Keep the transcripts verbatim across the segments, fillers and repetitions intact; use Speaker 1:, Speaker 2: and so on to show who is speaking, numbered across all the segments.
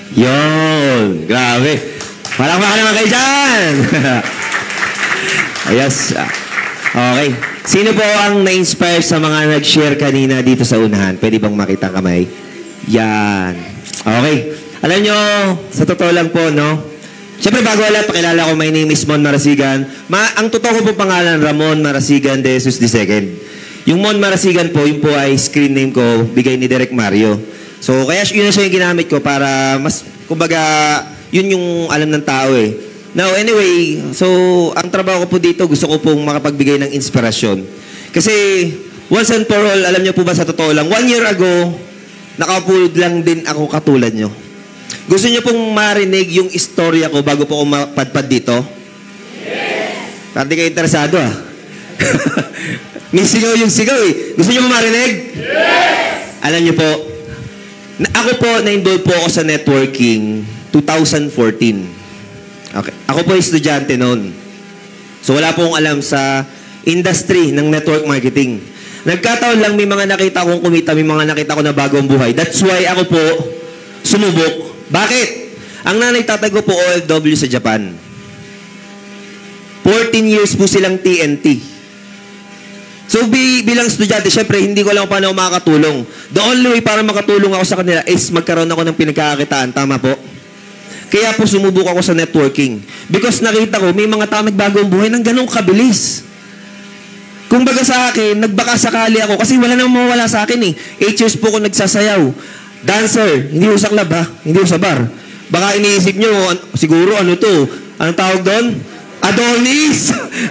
Speaker 1: Yun. Grabe. Palakpakan naman kayo dyan. Ayos. Okay. Sino po ang na-inspire sa mga nag-share kanina dito sa unahan? Pwede bang makita kamay? Yan. Okay. Alam nyo, sa totoo lang po, no? Siyempre, bago wala, pakilala ko, my name is Mon Marasigan. Ma ang totoo ko po pangalan, Ramon Marasigan de Jesus the Second. Yung Mon Marasigan po, yun po ay screen name ko, bigay ni Direk Mario. So, kaya yun na siya yung ginamit ko para mas, kumbaga, yun yung alam ng tao eh. Now, anyway, so, ang trabaho ko po dito, gusto ko pong makapagbigay ng inspirasyon. Kasi, once and for all, alam niyo po ba sa totoo lang, one year ago, nakapulod lang din ako katulad nyo. Gusto niyo pong marinig yung istorya ko bago po ako mapadpad dito? Yes! Parang kayo interesado ah. May sigaw yung sigaw eh. Gusto niyo po marinig? Yes! Alam niyo po, ako po, na-involve po ako sa networking twenty fourteen. Okay. Ako po estudyante noon. So wala po akong alam sa industry ng network marketing. Nagkataon lang may mga nakita akong kumita, may mga nakita ko na bagong buhay. That's why ako po sumubok. Bakit? Ang nanay tatay ko po O F W sa Japan. fourteen years po silang T N T. So bi bilang estudyante, syempre hindi ko alam paano ako makakatulong. The only way para makatulong ako sa kanila is magkaroon ako ng pinagkakakitaan. Tama po? Kaya po sumubok ako sa networking. Because nakita ko, may mga tao nagbagong buhay ng ganong kabilis. Kung baga sa akin, nagbaka sakali ako kasi wala namang mawala sa akin eh. eight years po ako nagsasayaw. Dancer, hindi ko sa club ha, hindi ko sa bar. Baka iniisip nyo, siguro ano to, anong tawag doon? Adonis!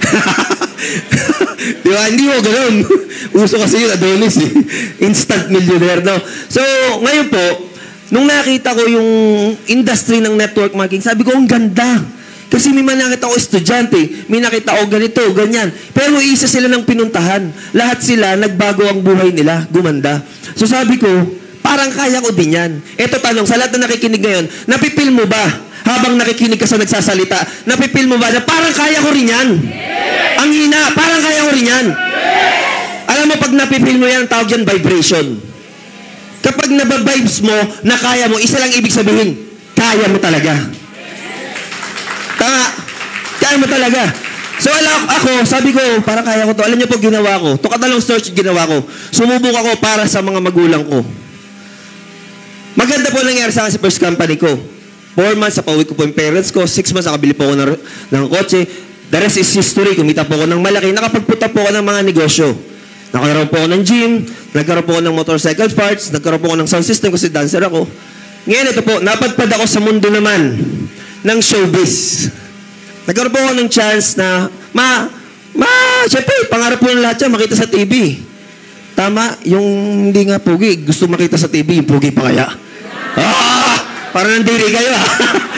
Speaker 1: Di ba? Hindi ko ganun. Uso kasi yun, Adonis eh. Instant millionaire, no? So, ngayon po, nung nakita ko yung industry ng network marketing, sabi ko, ang ganda. Kasi may nakita ko estudyante, may nakita ko ganito, ganyan. Pero isa sila ng pinuntahan. Lahat sila, nagbago ang buhay nila, gumanda. So sabi ko, parang kaya ko din yan. Ito tanong, sa lahat na nakikinig ngayon, napipil mo ba, habang nakikinig ka sa nagsasalita, napipil mo ba na parang kaya ko rin yan? Yes! Ang hina, parang kaya ko rin yan? Yes! Alam mo, pag napipil mo yan, tawag yan vibration. Kapag nababibes mo, na kaya mo, isa lang ibig sabihin, kaya mo talaga. Tama, kaya mo talaga. So alam ako, sabi ko, parang kaya ko to. Alam niyo po, ginawa ko. To katalong search ginawa ko. Sumubok ako para sa mga magulang ko. Maganda po nangyari sa akin sa first company ko. Four months, napauwi ko po yung parents ko. Six months, nakabili po ako ng, ng kotse. The rest is history. Kumita po ako ng malaki. Nakapagpunta po ako ng mga negosyo. Nagkaroon po ako ng gym. Nagkaroon po ako ng motorcycle parts. Nagkaroon po ako ng sound system kasi dancer ako. Ngayon, ito po, napadpad ako sa mundo naman ng showbiz. Nagkaroon po ako ng chance na, ma, ma, syempre, pangarap po ng lahat yan, makita sa T V. Tama, yung hindi nga pogi, gusto makita sa T V, yung pogi pa kaya. Ah! Parang nandiri kayo ah.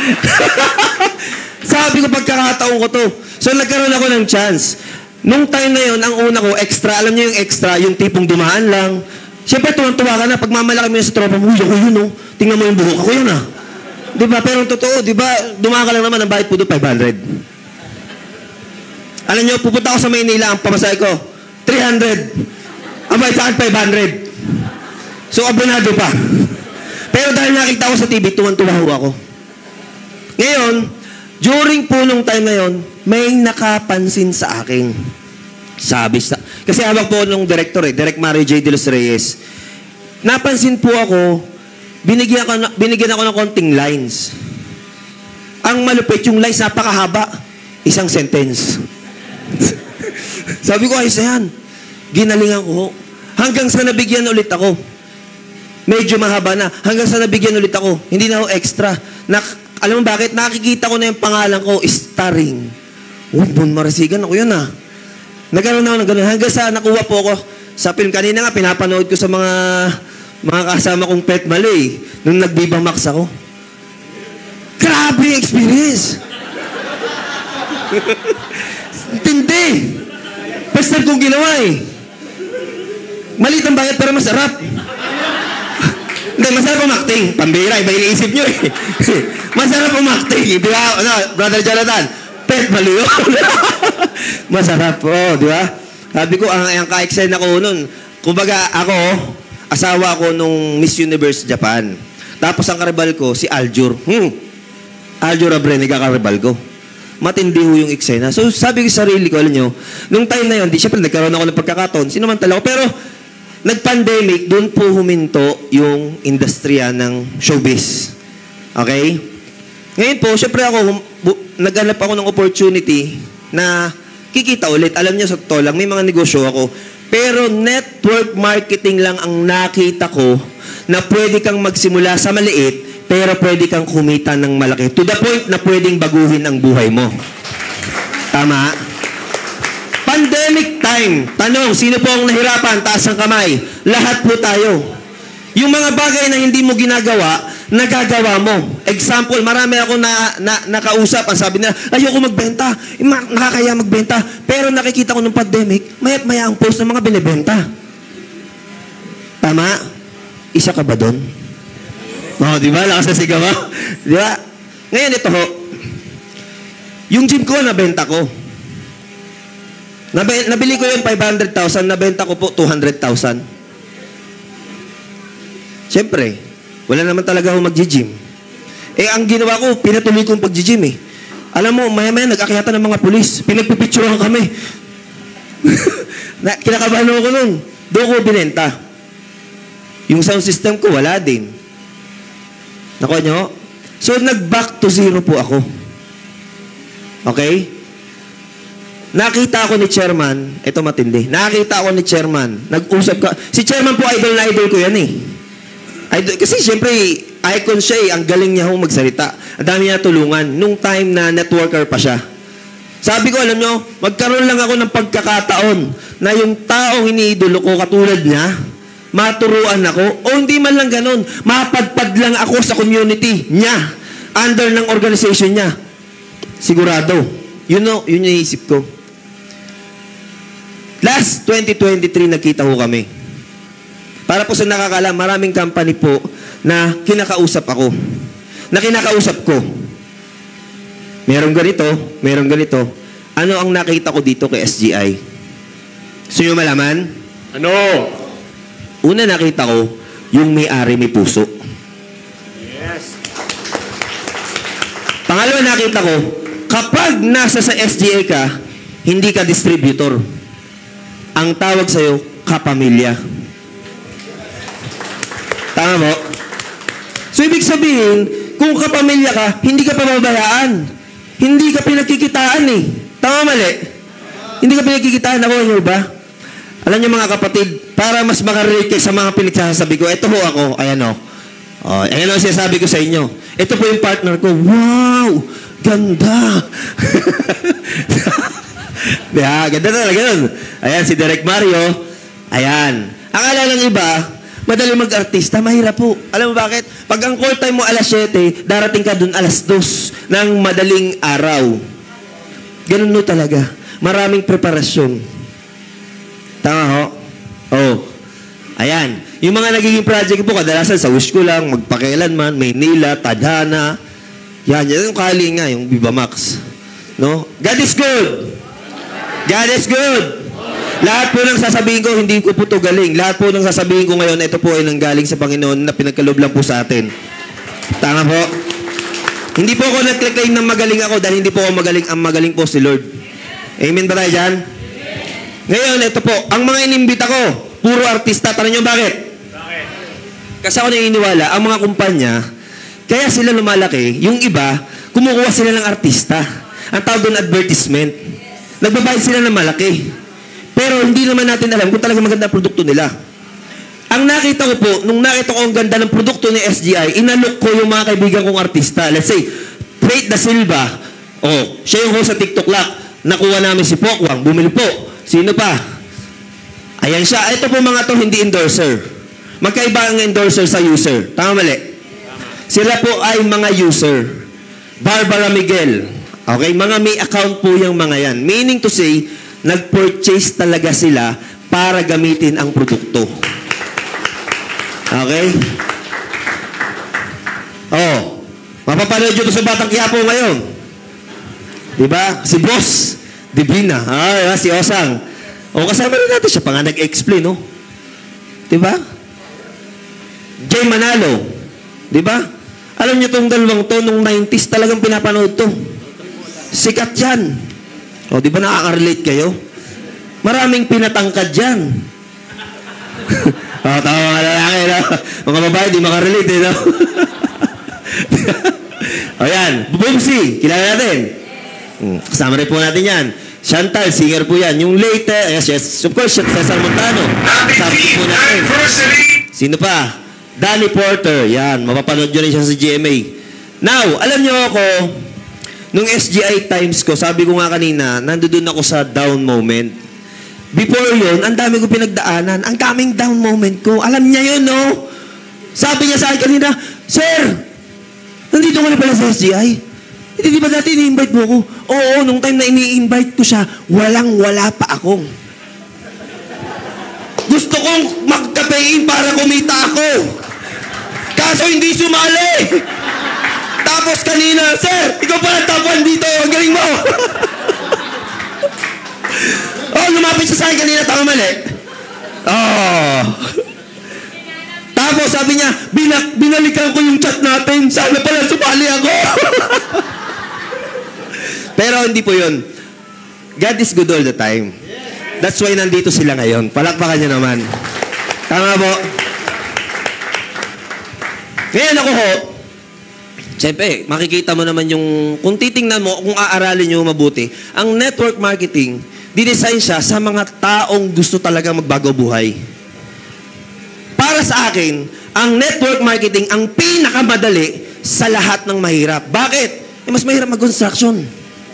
Speaker 1: Sabi ko, pagkakataon ko to. So, nagkaroon ako ng chance. Nung time na yun, ang una ko, extra. Alam niyo yung extra, yung tipong dumaan lang. Siyempre, tuwang-tuwa ka na. Pag mamalaki mo yun sa tropa mo, uy, ako yun, oh. Tingnan mo yung buhok. Ako yun, ah. Diba? Pero totoo, diba? Dumaan ka lang naman, ang bayad po doon, five hundred. Alam niyo, pupunta ako sa Maynila, ang pamasahe ko, three hundred. Ang bayad sa akin, five hundred. So, abonado pa. Pero dahil nakita ko sa T V, tuwan-tuwa ako. Ngayon, during po nung time na yun, may nakapansin sa akin. Sabi sa... Kasi hawak po nung director eh, Direk Mario J. De Los Reyes. Napansin po ako, binigyan ako, binigyan ako ng konting lines. Ang malupit, yung lines napakahaba. Isang sentence. Sabi ko, ayos na yan. Ginalingan ko. Hanggang sa nabigyan ulit ako. Medyo mahaba na. Hanggang sa nabigyan ulit ako. Hindi na ako extra. Nak alam mo bakit? Nakikita ko na yung pangalan ko, starring. Oh, Mon Marasigan. Ako yun ah. Nagkaroon na ako ng ganun. Hanggang sa nakuha po ako sa film. Kanina nga, pinapanood ko sa mga mga kasama kong Pet Malay. Nung nag-Viva-Max ako. Grabe yung experience. Tindi. First time kong ginawa eh. Maliit ang bayad pero masarap. Hindi, masarap umakting. Pambira, iba iniisip nyo eh. Masarap umakting. Di ba, ano, Brother Jonathan? Pet Malay yun. Masarap po, oh, di ba? Sabi ko, ang, ang ka-excite ako nun. Kumbaga, ako, asawa ko nung Miss Universe Japan. Tapos ang karibal ko, si Aljur. Hmm. Aljur Abrenica karibal ko. Matindi ho yung eksena. So, sabi ko sa sarili ko, alam nyo, nung time na yun, di, syempre, nagkaroon ako ng pagkakataon, sinamantala ko, pero, nag-pandemic, doon po huminto yung industriya ng showbiz. Okay? Ngayon po, syempre ako, naghanap ako ng opportunity na kikita ulit. Alam niyo, sa totoo lang, may mga negosyo ako. Pero network marketing lang ang nakita ko na pwede kang magsimula sa maliit, pero pwede kang kumita ng malaki. To the point na pwedeng baguhin ang buhay mo. Tama? Pandemic time. Tanong, sino po ang nahirapan? Taas ang kamay. Lahat po tayo. Yung mga bagay na hindi mo ginagawa, nagagawa mo. Example, marami ako na, na nakausap. Ang sabi nila, ayoko magbenta. Eh, nakakaya magbenta. Pero nakikita ko nung pandemic, mayat maya ang post ng mga binibenta. Tama? Isa ka ba doon? Oh, di ba? Lakas na sigaw mo. Di ba? Ngayon, ito ho. Yung gym ko, nabenta ko. Nabe, nabili ko yung five hundred thousand, nabenta ko po two hundred thousand. Siyempre, wala naman talaga ako mag-gym. Eh, ang ginawa ko, pinatuloy kong pag-gym eh. Alam mo, maya-maya, nag-akyatan ng mga pulis. Pinagpipicturean kami. na, kinakabahan ako nun. Doon ko binenta. Yung sound system ko, wala din. Nakuha nyo? So, nag-back to zero po ako. Okay? Nakita ako ni Chairman, ito matindi, nakita ako ni Chairman, nag-usap ka, si Chairman po, idol na idol ko yan eh. Idol, kasi siyempre, icon siya eh, ang galing niya hong magsalita. Ang dami niya tulungan, nung time na networker pa siya. Sabi ko, alam nyo, magkaroon lang ako ng pagkakataon na yung taong iniidolo ko katulad niya, maturuan ako, o hindi man lang ganun, mapadpad lang ako sa community niya, under ng organization niya. Sigurado. Yun know, yun yung isip ko. Last twenty twenty-three, nagkita ko kami. Para po sa nakakala, maraming company po na kinakausap ako. Na kinakausap ko. Merong ganito, merong ganito. Ano ang nakita ko dito kay S G I? Gusto nyo malaman?
Speaker 2: Ano?
Speaker 1: Una nakita ko, yung may-ari may puso.
Speaker 2: Yes.
Speaker 1: Pangalawa nakita ko, kapag nasa sa S G I ka, hindi ka distributor. Ang tawag sa'yo, kapamilya. Tama mo? So, ibig sabihin, kung kapamilya ka, hindi ka pababayaan. Hindi ka pinagkikitaan eh. Tama mali? Hindi ka pinagkikitaan. Ako nyo ba? Alam niyo mga kapatid, para mas makarelate kayo sa mga pinagsasabi ko, ito ho ako, ayan o. Oh, ayan o sinasabi ko sa inyo. Ito po yung partner ko. Wow! Ganda! Yeah, ganda talaga nun. Ayan, si Direk Mario. Ayan. Akala ng iba, madali mag-artista, mahirap po. Alam mo bakit? Pag ang call time mo alas siyete, darating ka dun alas dos ng madaling araw. Ganun no talaga. Maraming preparasyon. Tama ho? Oh. Ayan. Yung mga nagiging project po, kadalasan sa wish ko lang, magpakailanman, Maynila, Tadhana. Yan, yan yung kali nga, yung Viva Max. No? God is good! God is good! Lahat po ng sasabihin ko, hindi ko po ito galing. Lahat po ng sasabihin ko ngayon, ito po ay nanggaling sa Panginoon na pinagkaloob lang po sa atin. Tama po? Hindi po ako nag-claim ng magaling ako dahil hindi po ako magaling. Ang magaling po si Lord. Amen ba tayo dyan? Ngayon, ito po, ang mga inimbita ko, puro artista. Tanong nyo bakit? Bakit? Kasi ako naniniwala, ang mga kumpanya, kaya sila lumalaki, yung iba, kumukuha sila ng artista. Ang tawag doon, advertisement. Nagbabayad sila ng malaki. Pero hindi naman natin alam kung talaga maganda ang produkto nila. Ang nakita ko po, nung nakita ko ang ganda ng produkto ni S G I, inalok ko yung mga kaibigan kong artista. Let's say, Faith Da Silva, oh, siya yung host sa TikTok Lock. Nakuha namin si Pokwang, bumili po. Sino pa? Ayan siya. Ito po mga to hindi endorser. Magkaiba ang endorser sa user. Tama mali? Sila po ay mga user. Barbara Miguel. Okay? Mga may account po yung mga yan. Meaning to say, nag-purchase talaga sila para gamitin ang produkto. Okay? Oh. Mapapanood nyo ito sa Batang Quiapo ngayon. Diba? Si Boss Divina. Ah, si Osang. O, kasama rin natin siya pa nga nag-explain, no? Diba? Jay Manalo. Di ba? Alam niyo tong dalawang to, nung nineties talagang pinapanood to. Sikat yan. O, di ba nakaka-relate kayo? Maraming pinatangkad yan. O, tama mga lalaki, no? Mga babae, di makarelate, eh, no? O, yan. Bubumsi, kilala natin. Hmm, kasama rin po natin yan. Chantal, singer po yan. Yung later, yes, yes, of course, Cesar Montano. Kasama po natin. Sino pa? Danny Porter. Yan, mapapanood nyo rin siya sa G M A. Now, alam nyo ako, nung S G I times ko, sabi ko nga kanina, nandoon ako sa down moment. Before yun, ang dami ko pinagdaanan. Ang daming down moment ko. Alam niya yun, no? Sabi niya sa akin kanina, Sir, nandito ko na pala sa S G I. Hindi di ba dati ini-invite mo ako? Oo, nung time na ini-invite ko siya, walang-wala pa ako. Gusto kong magkapein para kumita ako. Kaso hindi sumali. Tapos kanina, Sir, ikaw pala top one dito. Ang galing mo. Oh, lumapit siya sa akin kanina. Tama mali. Oh. Tapos sabi niya, Binak binalikan ko yung chat natin. Sana pala sumali ako. Pero hindi po yun. God is good all the time. That's why nandito sila ngayon. Palakpakan niyo naman. Tama po. Ngayon ako ho, siyempre, makikita mo naman yung, kung titingnan mo, kung aaralin nyo mabuti, ang network marketing, dinesign siya sa mga taong gusto talaga magbago buhay. Para sa akin, ang network marketing ang pinakamadali sa lahat ng mahirap. Bakit? Eh, mas mahirap mag-construction.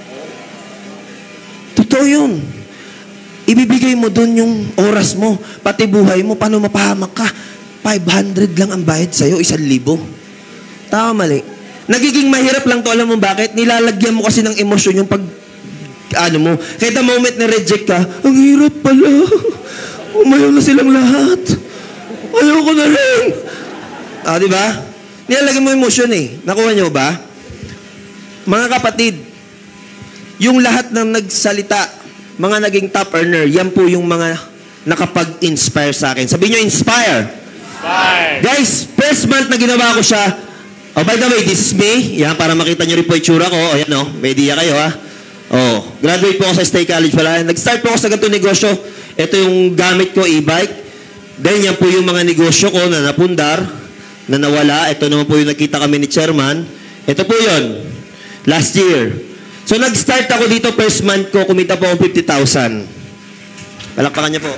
Speaker 1: Totoo yun. Ibibigay mo dun yung oras mo, pati buhay mo, paano mapahamak ka? five hundred lang ang bayad sa'yo, isang libo. Tama mali. Nagiging mahirap lang to, alam mo bakit? Nilalagyan mo kasi ng emosyon yung pag, ano mo, kahit the moment na reject ka, ang hirap pala. Umayaw na silang lahat. Ayaw ko na rin. Ah, di ba? Nilalagyan mo emosyon eh. Nakuha niyo ba? Mga kapatid, yung lahat ng nagsalita, mga naging top earner, yan po yung mga nakapag-inspire sa akin. Sabihin nyo, inspire. Inspire. Guys, first month na ginawa ko siya, oh, by the way, this is me. Yan, para makita nyo rin po itsura ko. O, yan o, may idea kayo ha. Oh, graduate po ako sa State College pala. Nag-start po ako sa ganitong negosyo. Ito yung gamit ko, e-bike. Then, yan po yung mga negosyo ko na napundar, na nawala. Ito naman po yung nakita kami ni Chairman. Ito po yun. Last year. So, nag-start ako dito, first month ko, kumita po akong fifty thousand. Palakpakan niya po.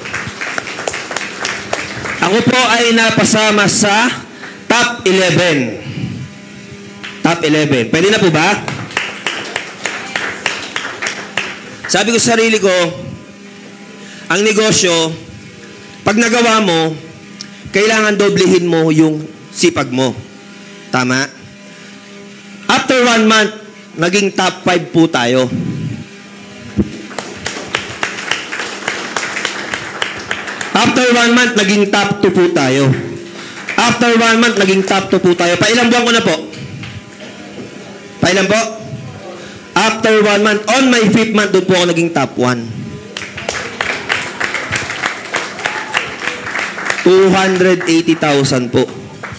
Speaker 1: Ako po ay napasama sa top eleven. Top eleven. Pwede na po ba? Sabi ko sa sarili ko, ang negosyo, pag nagawa mo, kailangan doblehin mo yung sipag mo. Tama? After one month, naging top five po tayo. After one month, naging top two po tayo. After one month, naging top two po tayo. Pailang buwan ko na po? Pailang po? After one month, on my fifth month, doon po ako naging top one. two hundred eighty thousand po.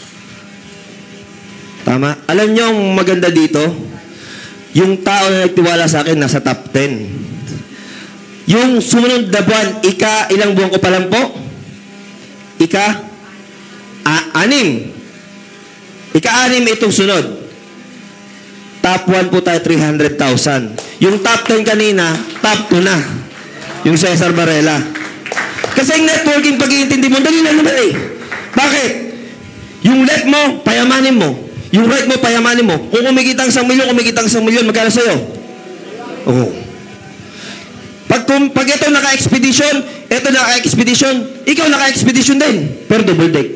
Speaker 1: Tama? Alam niyo ang maganda dito? Yung tao na nagtiwala sa akin, nasa top ten. Yung sumunod na buwan, ika, ilang buwan ko pa lang po? Ika, a, anim. Ika-anim itong sunod. Top one po tayo, three hundred thousand. Yung top ten kanina, top two na. Yung Cesar Varela. Kasi yung networking, pag-iintindi mo, dali na naman eh. Bakit? Yung left mo, payamanin mo. Yung right mo, payamanin mo. Kung kumikita ang isang milyon, kumikita ang isang milyon, magkano sa'yo? Oo. Pag, kung, pag ito naka-expedition, ito naka-expedition, ikaw naka-expedition din. Pero double deck.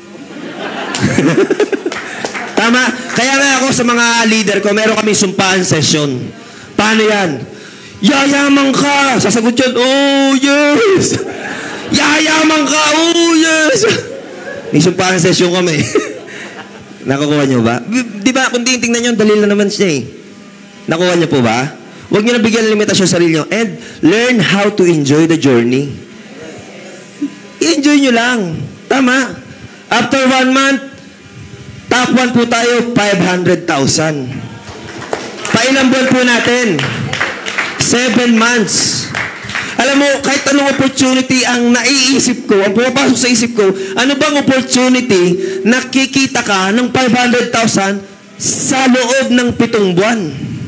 Speaker 1: Tama? Kaya nga ako sa mga leader ko, meron kami sumpaan session. Paano yan? Yayaman ka! Sasagot yun, oh yes! Yayaman ka! Oh yes! May sumpaan session kami. Nakukuha niyo ba? Di ba, kung tingnan niyo, dalil na naman siya eh. Nakuha niyo po ba? Huwag niyo na bigyan ng limitasyon sa sarili niyo. And learn how to enjoy the journey. I-enjoy niyo lang. Tama. After one month, Top one po tayo, five hundred thousand. Pailang buwan po natin? Seven months. Alam mo, kahit anong opportunity ang naiisip ko, ang pumapasok sa isip ko, ano bang opportunity nakikita ka ng five hundred thousand sa loob ng pitong buwan?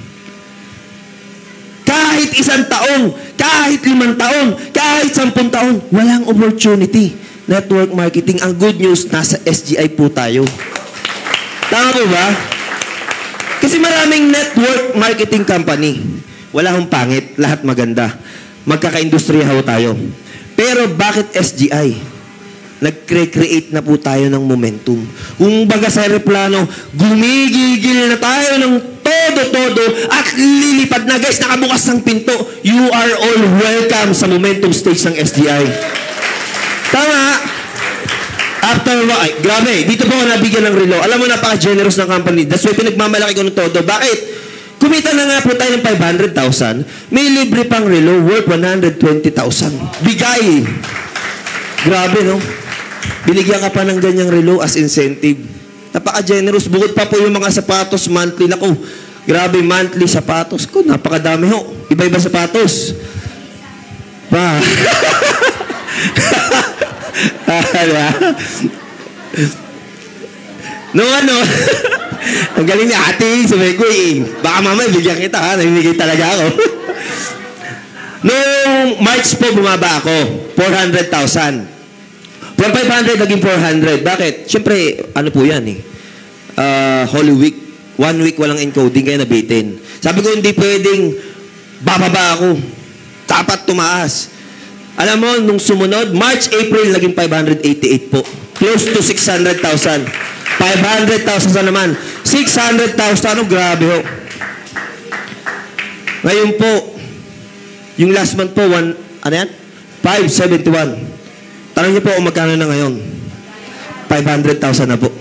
Speaker 1: Kahit isang taon, kahit limang taon, kahit sampung taon, walang opportunity. Network marketing. Ang good news, nasa S G I po tayo. Tama po ba? Kasi maraming network marketing company. Wala hong pangit, lahat maganda. Magkaka-industriya ho tayo. Pero bakit S G I? Nag-create na po tayo ng momentum. Kung baga sa aeroplano, gumigigil na tayo ng todo-todo at lilipad na. Guys, nakabukas ng pinto. You are all welcome sa momentum stage ng S G I. Tama? After, ay, grabe, dito po ako nabigyan ng relo. Alam mo, napaka-generous ng company. That's why pinagmamalaki ko ng todo. Bakit? Kumita na nga po tayo ng five hundred thousand, may libre pang relo worth one hundred twenty thousand. Bigay! Grabe, no? Binigyan ka pa ng ganyang relo as incentive. Napaka-generous. Bukod pa po yung mga sapatos monthly. Naku, grabe, monthly sapatos. Ko, napakadami ho. Iba-iba sapatos. Pa. No, ano? Ang galing ni ate, sabi ko eh. Baka mamaya bigyan kita ha, namimigay talaga ako. Noong March po bumaba ako, four hundred thousand. From five hundred naging four hundred. Bakit? Siyempre, ano po yan eh. Uh, Holy Week. One week walang encoding kaya nabitin. Sabi ko hindi pwedeng bababa ako. Dapat tumaas. Alam mo, nung sumunod, March, April, naging five hundred eighty-eight po. Close to six hundred thousand. five hundred thousand naman. six hundred thousand. Ano, grabe ho. Ngayon po, yung last month po, one, ano yan? five seventy-one. Tanong niyo po kung magkano na ngayon. five hundred thousand na po.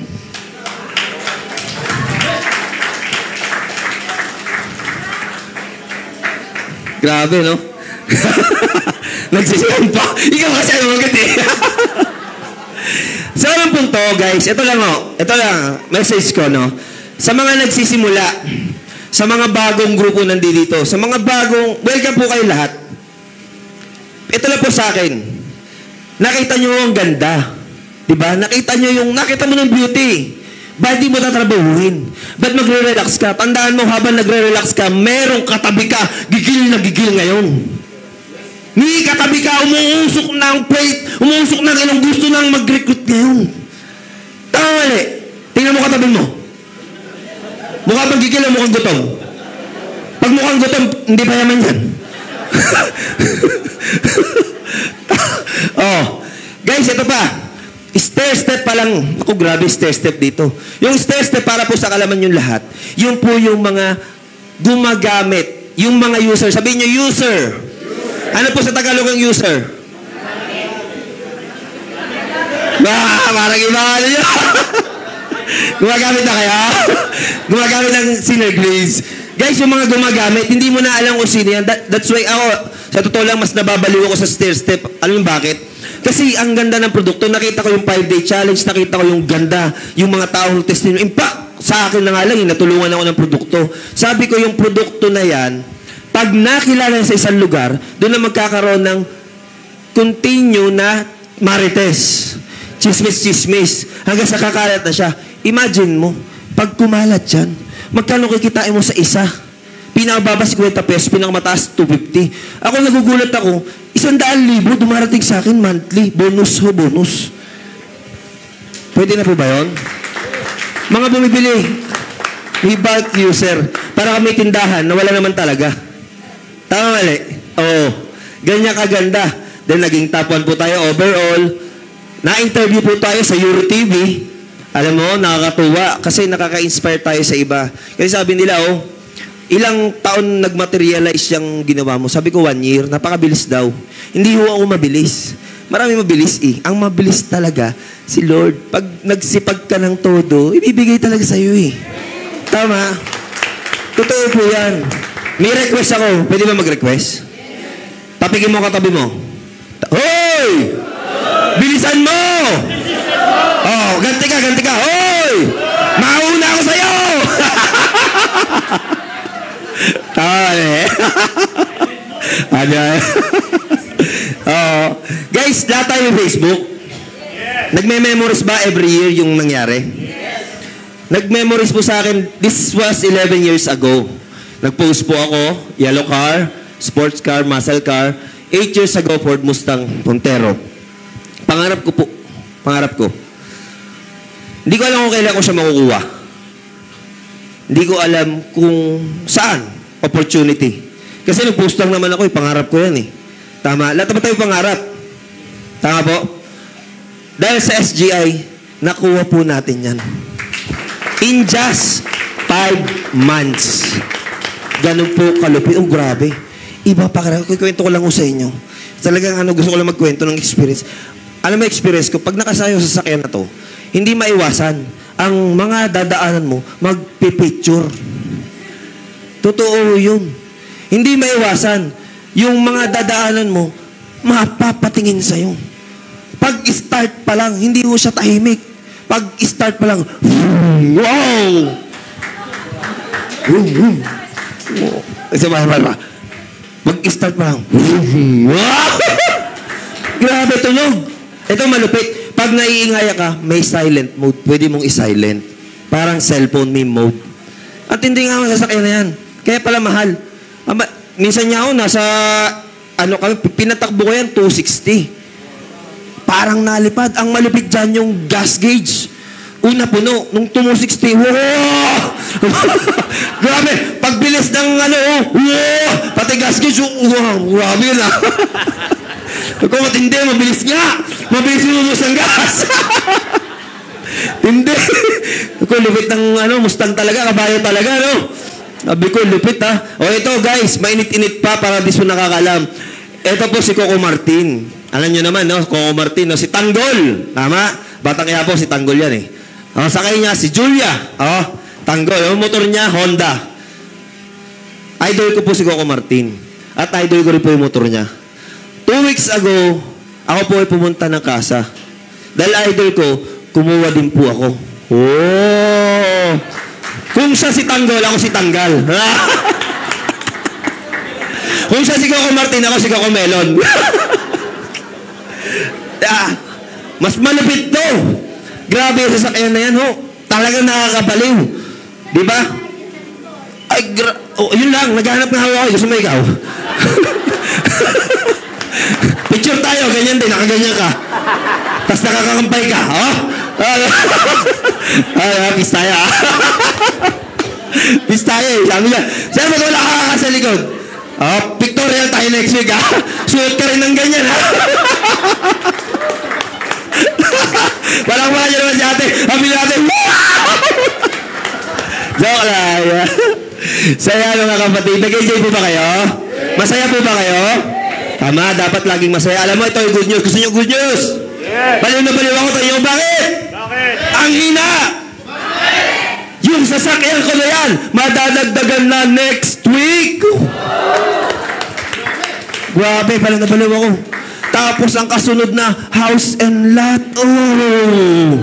Speaker 1: Grabe, no? Nagsisiyan pa. Ikaw kasi ay maganda eh. Sa unang punto, guys, ito lang o. Ito lang, message ko, no? Sa mga nagsisimula, sa mga bagong grupo nandito, sa mga bagong, welcome po kayo lahat. Ito lang po sa akin. Nakita nyo ang ganda. Diba? Nakita nyo yung, nakita mo ng beauty. Ba't di mo tatrabahuhin? Ba't magre-relax ka? Tandaan mo, habang nagre-relax ka, merong katabi ka, gigil na gigil ngayon. Ni katabi ka, umuusok ng plate, umuusok ng ilang gusto nang mag-recruit ngayon. Tama mali. Tingnan mo katabi mo. Mukha bang gigil o mukhang gutom? Pag mukhang gutom, hindi pa yaman yan. Oh. Guys, ito pa. Stair step pa lang. Ako, grabe stair step dito. Yung stair step para po sa kalaman yung lahat. Yung po yung mga gumagamit. Yung mga user. Sabihin nyo, user. Ano po sa Tagalog ang user? Ah, parang iba ano yun. Gumagamit na kaya? Gumagamit ng Sinner Glaze. Guys, yung mga gumagamit, hindi mo na alam kung sino yan. That, that's why ako, sa totoo lang, mas nababaliw ako sa stair step. Alam mo bakit? Kasi ang ganda ng produkto. Nakita ko yung five-day challenge, nakita ko yung ganda, yung mga taong testimony. In fact, sa akin na nga lang, eh, natulungan ako ng produkto. Sabi ko, yung produkto na yan, pag nakilala sa isang lugar, doon na magkakaroon ng continue na marites. Chismis-chismis. Hanggang sa kakalat na siya. Imagine mo, pag kumalat yan, magkano kikitain mo sa isa? Pinakababa fifty pesos, pinakamataas two fifty. Ako nagugulat ako, isang daan libo dumarating sa akin monthly. Bonus ho, bonus. Pwede na po ba yun? Mga bumibili, may bulk user, para kami tindahan na wala naman talaga. Tama mali? Oo. Ganyan kaganda. Then naging top one po tayo overall. Na-interview po tayo sa Euro T V. Alam mo, nakakatuwa kasi nakaka-inspire tayo sa iba. Kasi sabi nila, oh, ilang taon nagmaterialize yung ginawa mo? Sabi ko, one year. Napakabilis daw. Hindi ho ako mabilis. Marami mabilis eh. Ang mabilis talaga, si Lord. Pag nagsipag ka ng todo, ibibigay talaga sa'yo eh. Tama? Totoo po yan. May request ako. Pwede ba mag-request? Papigin mo katabi mo. Hoy! Bilisan mo! Oh, ganti ka, ganti ka. Hoy! Ah, di ba? Oo. Guys, lahat tayo yung Facebook. Nagme-memories ba every year yung nangyari? Nag-memories po sa akin, this was eleven years ago. Nag-post po ako, yellow car, sports car, muscle car. eight years ago, Ford Mustang Montero. Pangarap ko po. Pangarap ko. Hindi ko alam kung kailan ko siya makukuha. Hindi ko alam kung saan opportunity. Kasi nag-post lang naman ako, eh. Pangarap ko yan eh. Tama. Lahat naman tayo pangarap. Tama po? Dahil sa S G I, nakuha po natin yan. In just five months. Ganun po kalupit. Oh, grabe. Iba pa ka. Kwento ko lang ko sa inyo. Talagang ano, gusto ko lang magkwento ng experience. Alam mo experience ko, pag nakasayo sa sakyan na to, hindi maiwasan. Ang mga dadaanan mo, magpipicture. Totoo yun. Hindi maiwasan. Yung mga dadaanan mo, mapapatingin sa'yo. Pag-start pa lang, hindi mo siya tahimik. Pag-start pa lang, wow! Kasi mahal Mag-start pa lang, wow! Grabe, tunog. Ito malupit. Pag naiingaya ka, may silent mode. Pwede mong i-silent. Parang cellphone may mode. At hindi nga ang sasakyan na yan. Kaya pala mahal. Aba, minsan niya ako, nasa, ano kami, pinatakbo ko yan, two sixty. Parang nalipad. Ang malupit dyan yung gas gauge. Una puno. Nung two sixty, wow! Grabe. Pagbilis ng ano, wow! Pati gas gauge, wow! Grabe na. Kung matindi, mabilis nga. Mabilis yung umus ng gas. Hindi. Ako, lupit ng ano, Mustang talaga, kabayo talaga, no? Sabi ko, lupit ha. O ito guys, mainit-init pa para di mo nakakalam. Ito po si Coco Martin. Alam nyo naman, no? Coco Martin, no? Si Tanggol. Tama? Batang kaya po, si Tanggol yan eh. O, sakay niya, si Julia. O, Tanggol. Yung motor niya, Honda. Idol ko po si Coco Martin. At idol ko rin po yung motor niya. Two weeks ago, ako po ay pumunta ng casa. Dahil idol ko, kumuha din po ako. Oh! Kung siya si Tanggol, ako si Tanggal. Kung siya si Coco Martin, ako si Coco Melon. ah, mas malupit to. Grabe yung sasakyan na yan, ho. Talagang nakakabaliw. Di ba? Ay, gra... Oh, yun lang. Naghanap nga ako. Gusto mo ikaw? Picture tayo. Ganyan din. Nakaganyan ka. Tapos nakakakampay ka. Oh? Ay, ay, peace tayo. Peace tayo. Sabi niya, saan mo wala ka sa likod? Oh, pictorial tayo next week, ha? Suot ka rin ng ganyan, ha? Walang mga niya naman si ate. Habi natin. Joke lang. Saya mga kapatid. Nag-enjoy po ba kayo? Masaya po ba kayo? Tama, dapat laging masaya. Alam mo, ito yung good news. Gusto niyo good news? Yes. Baliw na baliw ako tayo. Bakit? Bakit? Ang hina! Bakit? Yung sasakyan ko na yan, madadagdagan na next week. Grabe, baliw na baliw ako. Tapos ang kasunod na house and lot. Oh!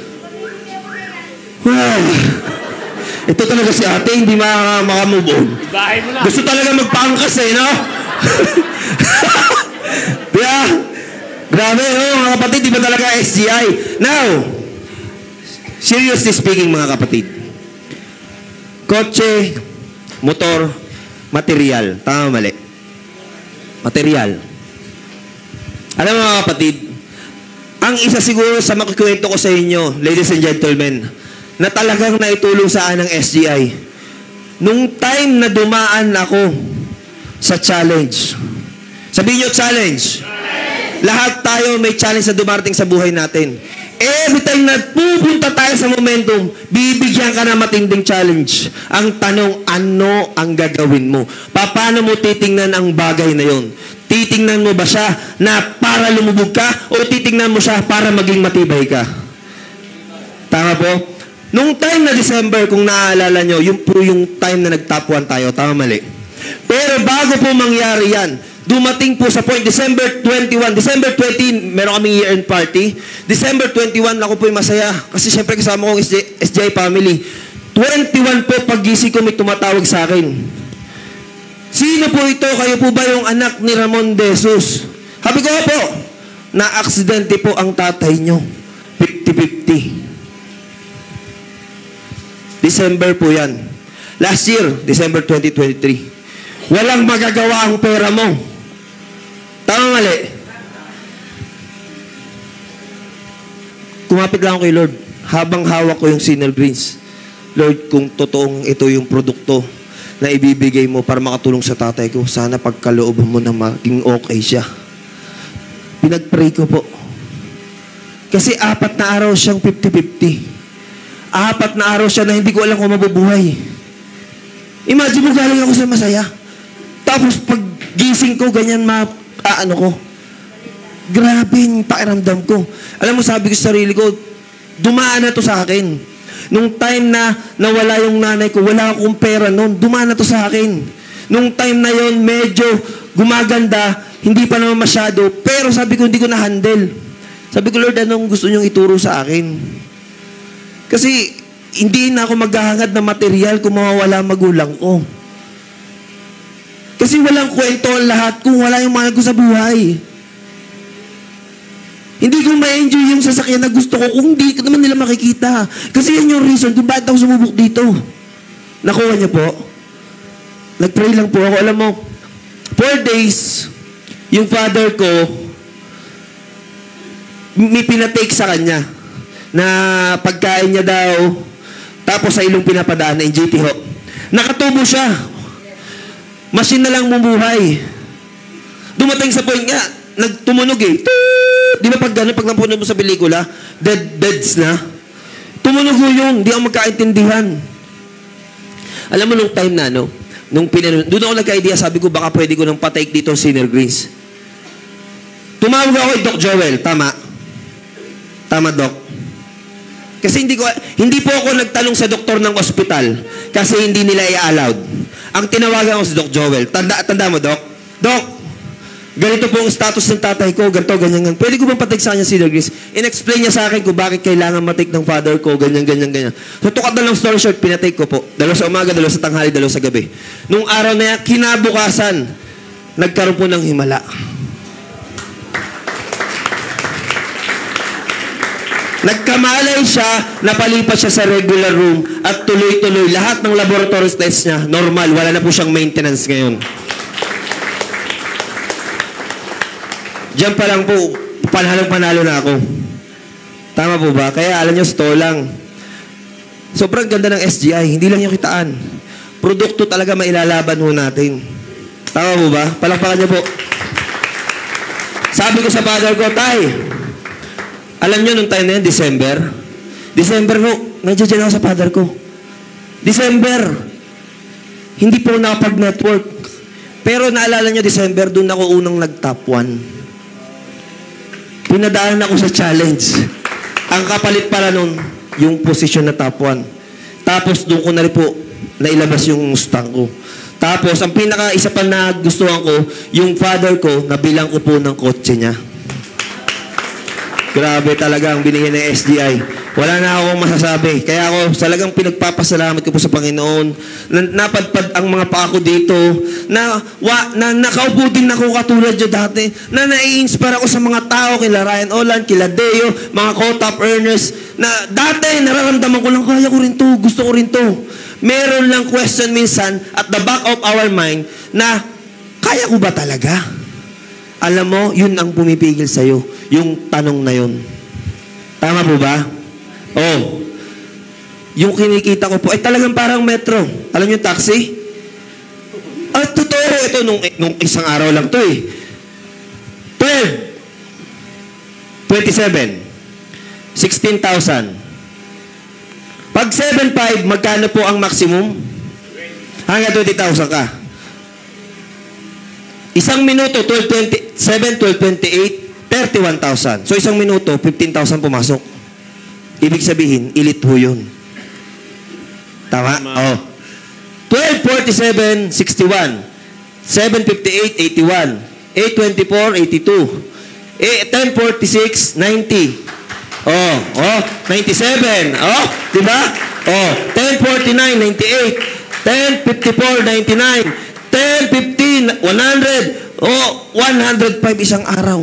Speaker 1: Wow! Ito talaga si ate, hindi maka-move on. Gusto talaga magpangkas eh, no? Yeah. Grabe, oh, mga kapatid, di ba talaga S G I? Now, seriously speaking, mga kapatid, kotse, motor, material. Tama, mali. Material. Alam mo, mga kapatid, ang isa siguro sa makikwento ko sa inyo, ladies and gentlemen, na talagang naitulong sa anang S G I, nung time na dumaan ako sa challenge. Sabihin nyo, challenge. Challenge. Lahat tayo may challenge na dumarating sa buhay natin. Every time na pupunta tayo sa momentum, bibigyan ka na matinding challenge. Ang tanong, ano ang gagawin mo? Paano mo titingnan ang bagay na yon? Titingnan mo ba siya na para lumubog ka o titingnan mo siya para maging matibay ka? Tama po? Nung time na December, kung naaalala nyo, yung po yung time na nag-top one tayo. Tama, mali. Pero bago po mangyari yan, dumating po sa point, December twenty-one, December twenty, meron kaming year-end party. December twenty-one, ako po yung masaya. Kasi syempre kasama ko ang S J I family. twenty-one po, pag-gising ko, may tumatawag sa akin. Sino po ito? Kayo po ba yung anak ni Ramon de Jesus? Sabi ko po, na-aksidente po ang tatay nyo. fifty fifty. December po yan. Last year, December twenty twenty-three. Walang magagawa ang pera mo. Tama mali? Kumapit lang ako kay Lord. Habang hawak ko yung Sinel Greens. Lord, kung totoong ito yung produkto na ibibigay mo para makatulong sa tatay ko, sana pagkalooban mo na maging okay siya. Pinag-pray ko po. Kasi apat na araw siyang fifty fifty. Apat na araw siya na hindi ko alam kung mabubuhay. Imagine mo, galing ako sa masaya. Tapos pag gising ko, ganyan ma... Ah, ano ko? Grabe yung pakiramdam ko. Alam mo, sabi ko sa sarili ko, dumaan na to sa akin. Nung time na nawala yung nanay ko, wala akong pera noon, dumaan na to sa akin. Nung time na yon medyo gumaganda, hindi pa naman masyado, pero sabi ko, hindi ko na-handle. Sabi ko, Lord, anong gusto niyong ituro sa akin? Kasi, hindi na ako maghahangad ng material kung mawawala magulang ko. Kasi walang kwento ang lahat kung wala yung mahal ko sa buhay. Hindi ko ma-enjoy yung sasakyan na gusto ko kung hindi ko naman nila makikita. Kasi yan yung reason kung bakit ako sumubok dito. Nakuha niyo po? Nag-pray lang po ako. Alam mo, four days, yung father ko, may pinatake sa kanya na pagkain niya daw, tapos sa ilong pinapadaan na N G T ho. Nakatubo siya. Machine na lang bumuhay. Dumating sa point nga, nagtumunog eh. Di ba pag gano'n, pag napunan mo sa pelikula, dead beds na, tumunog mo yun, di ako magkaintindihan. Alam mo nung time na, no? Nung pinano, doon ako nagka-idea, sabi ko, baka pwede ko nang patake dito ang Sinel Greens. Tumawag ako kay Doc Joel, tama? Tama, Doc? Kasi hindi ko, hindi po ako nagtanong sa doktor ng ospital kasi hindi nila i-allowed. Ang tinawagan ko si Doc Joel, tanda, tanda mo, Doc? Doc, ganito po ang status ng tatay ko, ganito, ganyan, ganyan. Pwede ko bang patake sa kanya si Sinel Greens? In-explain niya sa akin kung bakit kailangan matake ng father ko, ganyan, ganyan, ganyan. So, tukat na lang story short, pinatake ko po. Dalawa sa umaga, dalawa sa tanghali, dalawa sa gabi. Nung araw na yan, kinabukasan, nagkaroon po ng himala. Nagkamalay siya, napalipat siya sa regular room at tuloy-tuloy. Lahat ng laboratory tests niya, normal. Wala na po siyang maintenance ngayon. Diyan pa lang po, panhalong-panalo na ako. Tama po ba? Kaya alam niyo, sto lang. Sobrang ganda ng S G I. Hindi lang yung kitaan. Produkto talaga mailalaban ho natin. Tama po ba? Palakpakan niyo po. Sabi ko sa father ko, Tay, alam niyo nung time na yun, December? December ho, nandiyan dyan ako sa father ko. December. Hindi po nakapag-network. Pero naalala niyo, December, doon ako unang nag-top one. Pinadaan ako sa challenge. Ang kapalit pala nun, yung position na top one. Tapos doon ko na rin po nailabas yung Mustang ko. Tapos, ang pinaka isa pa na gustuhan ko, yung father ko, nabilang ko po ng kotse niya. Grabe talaga ang binigyan ng S D I. Wala na akong masasabi. Kaya ako talagang pinagpapasalamat ko po sa Panginoon. Na, napadpad ang mga paa ko dito. Na, wa, na nakaupo din ako katulad nyo dati. Na nai-inspire ako sa mga tao, kila Ryan Olan, kila Deo, mga co-top earners. Na dati nararamdaman ko lang, kaya ko rin to, gusto ko rin to. Meron lang question minsan at the back of our mind na, kaya ko ba talaga? Alam mo, yun ang pumipigil sa'yo. Yung tanong na yun. Tama po ba? Oh. Yung kinikita ko po, ay talagang parang metro. Alam niyo yung taxi? At totoo, ito nung, nung isang araw lang to eh. twelve. twenty-seven. sixteen thousand. Pag seven point five, magkano po ang maximum? Hanggang twenty thousand ka. Isang minuto, twelve twenty-seven, twelve twenty-eight, thirty-one thousand. So, isang minuto, fifteen thousand pumasok. Ibig sabihin, elite ho yun. Tama? Oo. Oh. twelve forty-seven, sixty-one. seven fifty-eight, eighty-one. eight twenty-four, eighty-two. ten forty-six, ninety. Oh, oh, ninety-seven. Oh, diba? Oh, ten forty-nine, ninety-eight. ten fifty-four, ninety-nine. ten fifty one hundred, o one hundred five isang araw.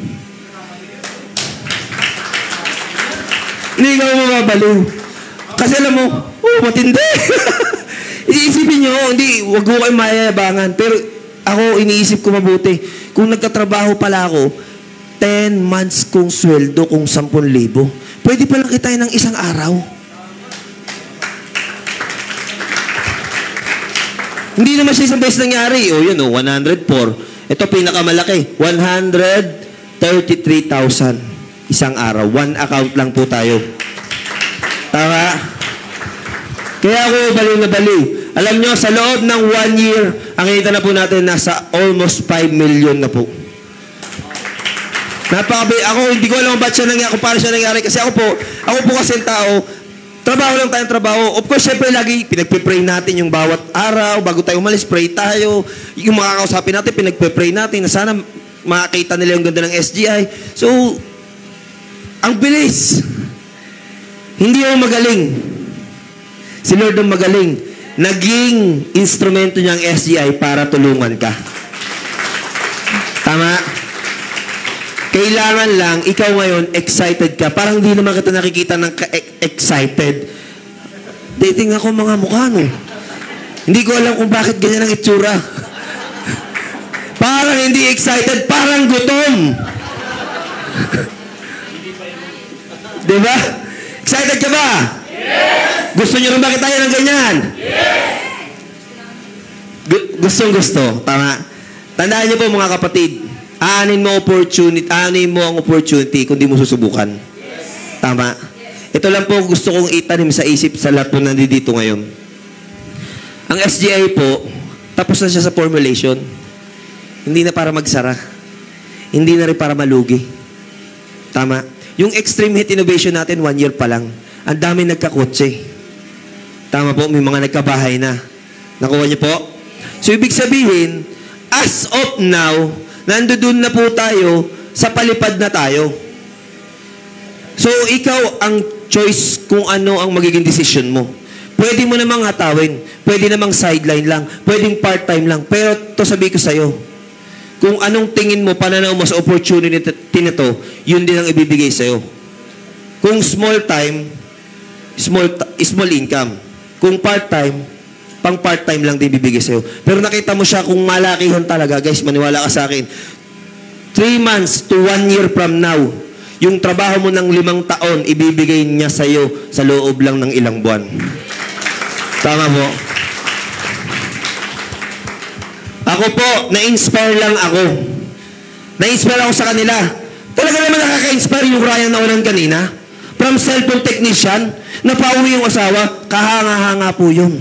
Speaker 1: Hindi ka mababaliw. Kasi alam mo, oh, matindi. Iisipin nyo, hindi, wag ko kayo mayayabangan. Pero ako, iniisip ko mabuti. Kung nagtatrabaho pala ako, ten months kong sweldo kung ten libo. Pwede palang kitain ng isang araw. Hindi naman siya isang beses nangyari. O yun, o, one hundred four. Ito, pinakamalaki. one hundred thirty-three thousand. Isang araw. One account lang po tayo. Tama? Kaya ako baliw na baliw. Alam nyo, sa loob ng one year, ang kita na po natin, nasa almost five million na po. Napakabi, ako, hindi ko alam ba't siya nangyari, kung paano siya nangyari. Kasi ako po, ako po kasi tao, trabaho lang tayong trabaho. Of course, syempre, lagi pinagpipray natin yung bawat araw. Bago tayo umalis, pray tayo. Yung mga kausapin natin, pinagpipray natin na sana makakita nila yung ganda ng S G I. So, ang bilis. Hindi ako magaling. Si Lord ang magaling. Naging instrumento niya ang S G I para tulungan ka. Tama? Kailangan lang, ikaw ngayon, excited ka. Parang hindi naman kita nakikita ng excited. Dating ako mga mukha, no? Hindi ko alam kung bakit ganyan ang itsura. Parang hindi excited, parang gutom. Diba? Excited ka ba? Yes! Gusto nyo rin ba kita ng ganyan? Yes! Gu- gustong gusto. Tama. Tandaan nyo po mga kapatid, aanin mo opportunity, aanin mo ang opportunity kung di mo susubukan. Yes. Tama. Yes. Ito lang po gusto kong itanim sa isip sa lahat po nandito ngayon. Ang S G I po, tapos na siya sa formulation. Hindi na para magsara. Hindi na rin para malugi. Tama. Yung extreme heat innovation natin, one year pa lang. Ang dami nagkakotse. Tama po, may mga nagkabahay na. Nakuha niyo po? So, ibig sabihin, as of now, nandoon na po tayo, sa palipad na tayo. So, ikaw ang choice kung ano ang magiging decision mo. Pwede mo namang hatawin. Pwede namang sideline lang. Pwedeng part-time lang. Pero, to sabi ko sa'yo, kung anong tingin mo, pananaw mo sa opportunity na to, yun din ang ibibigay sa'yo. Kung small time, small, small income. Kung part-time, pang part-time lang din bibigay sa'yo. Pero nakita mo siya kung malakihan talaga, guys, maniwala ka sa akin. Three months to one year from now, yung trabaho mo ng limang taon, ibibigay niya sa'yo sa loob lang ng ilang buwan. Tama po. Ako po, na-inspire lang ako. Na-inspire ako sa kanila. Talaga naman nakaka-inspire yung Ryan na ulan kanina. From cellphone technician, napauwi yung asawa, kahanga-hanga po yun.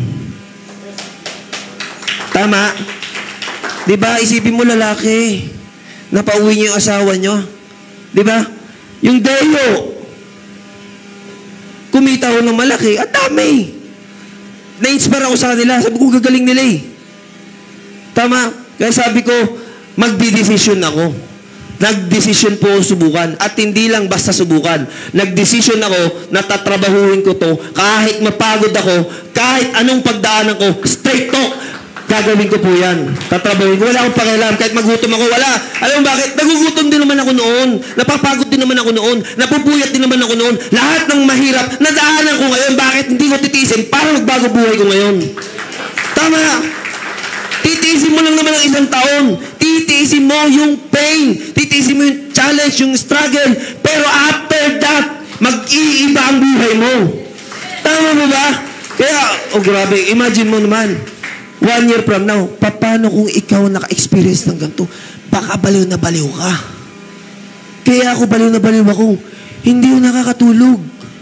Speaker 1: Tama? Diba? Isipin mo lalaki. Napauwi niyo yung asawa niyo. Diba? Yung Deo, kumita ko ng malaki, at dami. Na-inspire ako sa kanila. Sabi ko, gagaling nila eh. Tama. Kaya sabi ko, magdi-decision ako. Nag-decision po ako subukan. At hindi lang basta subukan. Nag-decision ako na tatrabahuhin ko to. Kahit mapagod ako, kahit anong pagdaanan ko, straight talk, gagawin ko po yan. Tatrabahuhin ko. Wala akong pakialam. Kahit magutom ako, wala. Alam mo bakit? Nagugutom din naman ako noon. Napapagod din naman ako noon. Napupuyat din naman ako noon. Lahat ng mahirap, nadaanan ko ngayon. Bakit hindi ko titiisin? Para magbago buhay ko ngayon. Tama. Titiisin mo lang naman ang isang taon. Titiisin mo yung pain. Titiisin mo yung challenge, yung struggle. Pero after that, mag-iiba ang buhay mo. Tama mo ba? Kaya, oh grabe, imagine mo naman, one year from now, paano kung ikaw naka-experience ng ganito? Baka baliw na baliw ka. Kaya ako baliw na baliw ako. Hindi ko nakakatulog.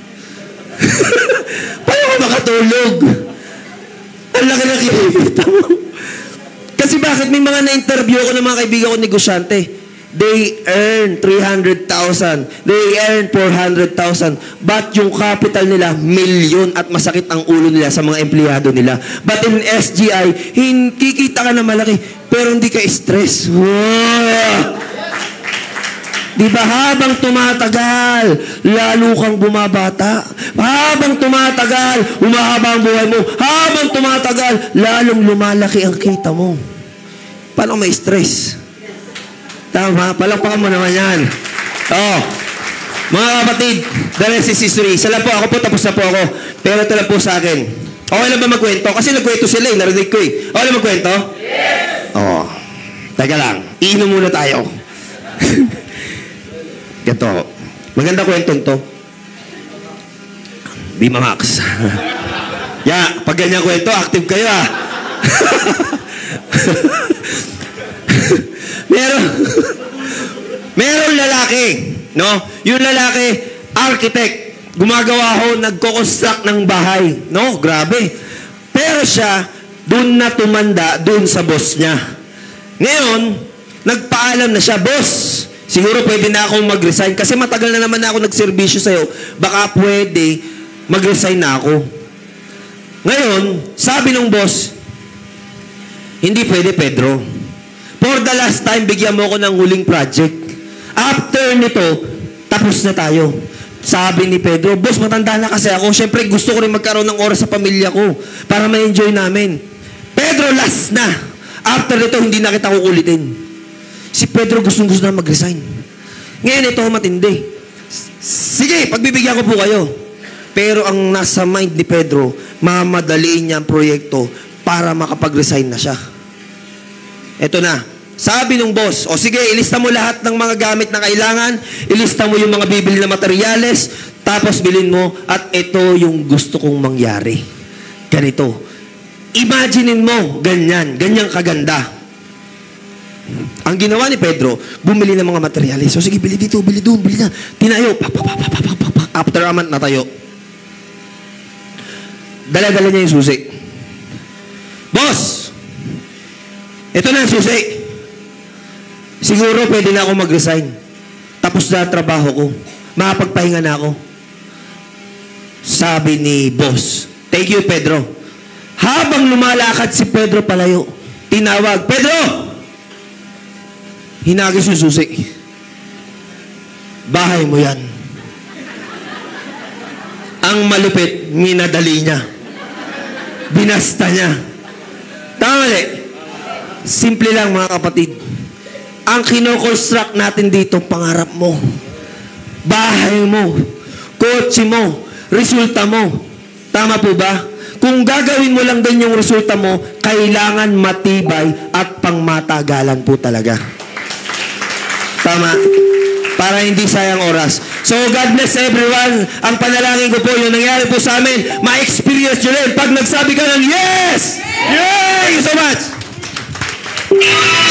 Speaker 1: Paano ko makatulog? Ang laki na kinibita mo. Kasi bakit may mga na-interview ko ng mga kaibigan ko negosyante? They earn three hundred thousand. They earn four hundred thousand. But yung capital nila, milyon at masakit ang ulo nila sa mga empleyado nila. But in S G I, kikita ka na malaki, pero hindi ka stress. Wow! Diba habang tumatagal, lalo kang bumabata. Habang tumatagal, humahaba ang buhay mo. Habang tumatagal, lalong lumalaki ang kita mo. paano may stress? Tama, palakpakan mo naman yan. Oo. Mga kapatid, the rest is history. Isa lang po, ako po, tapos na po ako. Pero ito lang po sa akin. Okay lang ba magkwento? Kasi nagkwento sila eh, narinig ko eh. Okay lang magkwento? Yes! Oo. Teka lang, iinom muna tayo. Ganto. Maganda kwentong to. Bima Max. Ya, pag ganyan kwento, active kayo ah. Meron, meron lalaki, no? Yung lalaki, architect, gumagawa ho, nagko-construct ng bahay, no? Grabe. Pero siya, dun na tumanda, dun sa boss niya. Ngayon, nagpaalam na siya, boss, siguro pwede na akong mag-resign kasi matagal na naman na ako nagserbisyo sa'yo. Baka pwede, mag-resign na ako. Ngayon, sabi ng boss, hindi pwede, Pedro. For the last time, bigyan mo ako ng huling project. After nito, tapos na tayo. Sabi ni Pedro, boss, matanda na kasi ako. Siyempre, gusto ko rin magkaroon ng oras sa pamilya ko para ma-enjoy namin. Pedro, last na. After nito, hindi na kita kukulitin. Si Pedro gustong-gusto na mag-resign. Ngayon, ito matindi. Sige, pagbibigyan ko po kayo. Pero ang nasa mind ni Pedro, mamadaliin niya ang proyekto para makapag-resign na siya. Ito na. Sabi ng boss, o sige, ilista mo lahat ng mga gamit na kailangan, ilista mo yung mga bibili na materyales, tapos bilhin mo, at ito yung gusto kong mangyari. Ganito. Imaginein mo, ganyan, ganyang kaganda. Ang ginawa ni Pedro, bumili ng mga materyales. O sige, bili dito, bili doon, bili na. Tinayo. Pa, pa, pa, pa, pa, pa, pa. After a month, natayo. Dala-dala niya yung susi. Boss! Ito na ang susi. Siguro pwede na ako mag-resign. Tapos na trabaho ko. Makapagpahinga na ako. Sabi ni boss, thank you, Pedro. Habang lumalakad si Pedro palayo, tinawag, Pedro! Hinagis yung susi. Bahay mo yan. Ang malupit, minadali niya. Binasta niya. Tama mali. Simple lang, mga kapatid. Ang kino-construct natin dito, pangarap mo. Bahay mo. Kotse mo. Resulta mo. Tama po ba? Kung gagawin mo lang din yung resulta mo, kailangan matibay at pangmatagalan po talaga. Tama? Para hindi sayang oras. So, God bless everyone. Ang panalangin ko po, yung nangyari po sa amin, ma-experience nyo rin. Pag nagsabi ka ng yes! Yes! Thank you so much!